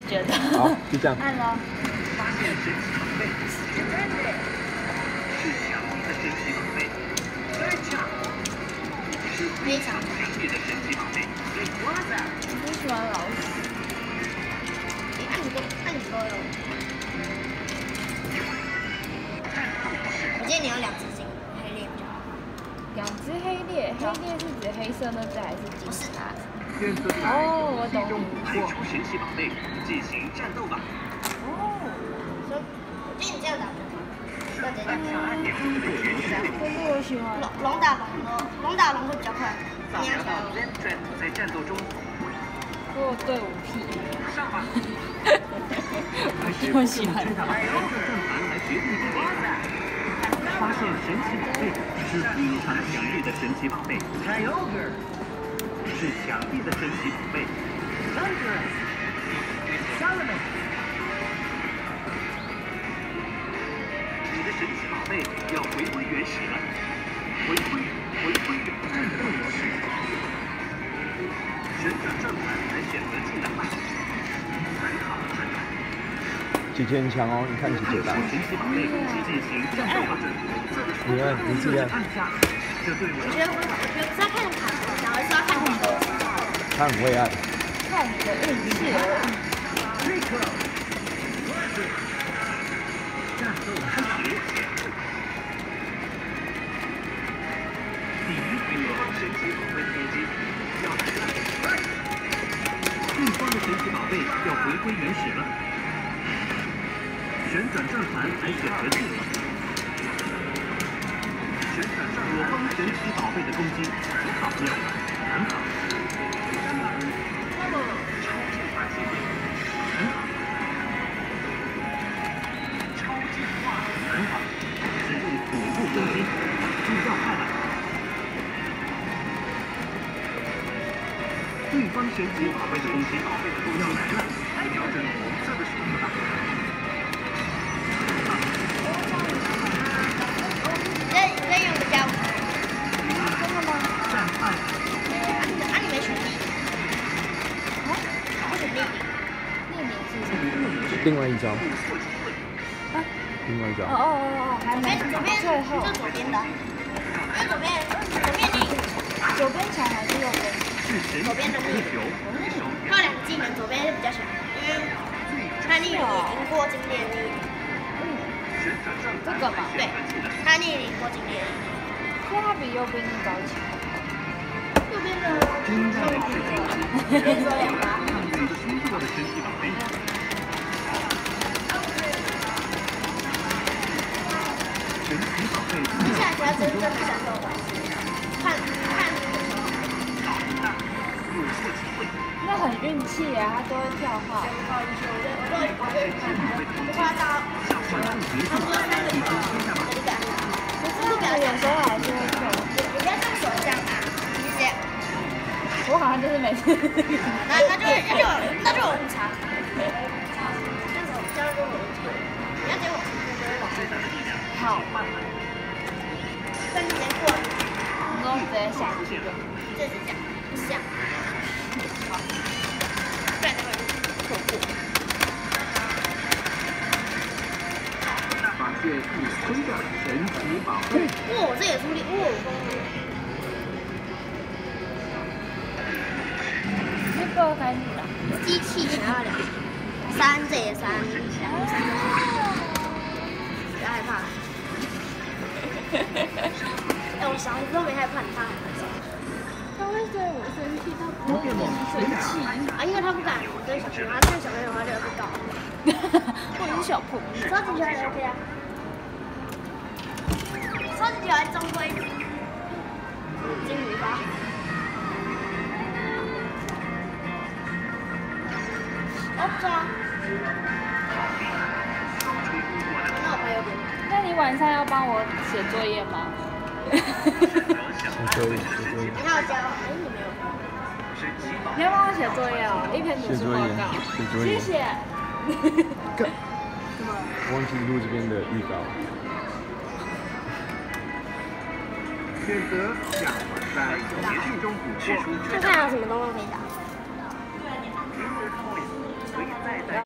觉得。 好，就这样。 按了。 发现神奇宝贝，是强力的神奇宝贝，是非常强烈的神奇宝贝。 我不喜欢老鼠。 按你都有。我建议你要2只金黑猎比较好。 2只黑猎，黑猎是指黑色那只还是金是它？ 选择哦，我懂。 派出神奇宝贝进行战斗吧。 哦，我建议你这样打比较好。要怎样？ 可是我喜欢。 龙打龙会比较快。 扫描到 Z 在战斗中。 我队伍屁。 上吧。 我喜欢。 发现神奇宝贝是非常强烈的神奇宝贝，是强力的神奇宝贝。你的神奇宝贝要回归原始了，回归战斗模式，旋转转盘来选择进展吧。很好，很好。 姐姐很强哦，你看姐姐打。 神奇宝贝进行战斗吧。 你按，你自己按。 这对我觉得不是要看卡，而是要看你的。 他很会按。 看你的运气而已。 战斗开始。第一回合神奇宝贝的攻击要来了，对方的神奇宝贝要回归原始了。旋转转盘来选择技能。旋转转我方神奇宝贝的攻击很好，很好。超进化系列很好，超进化很好，使用辅助攻击，助教派了。对方神奇宝贝的攻击要来了，调整红色的数字吧。 可以用个加5。 真的吗？ 你没选力。不选力。 匿名是什么？ 另外一招。 啊？ 另外一招。 哦，还没。 左边， 最后。 这左边的。因为左边力。 左边强还是右边？ 左边的力。它有2个技能，左边是比较强，因为它力赢过精烈力。 这个嘛， 对，它力赢过精烈力。 所以它比右边更高强。 右边的。说2个。 我的神奇宝贝。神奇宝贝。 接下来才要真正的战斗吧。看。 那很运气耶，他都会跳号。 不夸张。 可是不敢，有时候还是会跳。 你不要这样手这样啊，谢谢。 我好像就是每次。 那就有误差。这样就有误差。你要结果往这边。 好。 但是先过。 你说直接下去的。 这是这样，不是这样。好。对，那个错过。 发现一堆的神奇宝贝。 哇，这也出力，哇！ 这个该你了。 机器想要3，这也3，不要害怕。我小时候没害怕，你怕很生气。 他会对我生气，他不会对你生气啊，因为他不敢跟小朋友，他对小朋友他就会被告。 或者是小朋友。 超级球也 OK 啊。超级球还中规。金鱼吧。抓。那我拍右边。 那你晚上要帮我写作业吗？ 写作业。 你还有交？你没有。 你要帮我写作业哦，一篇读书报告。谢谢。 忘记录这边的预告。 选择在结束中捕获。 看看有什么东西可以打。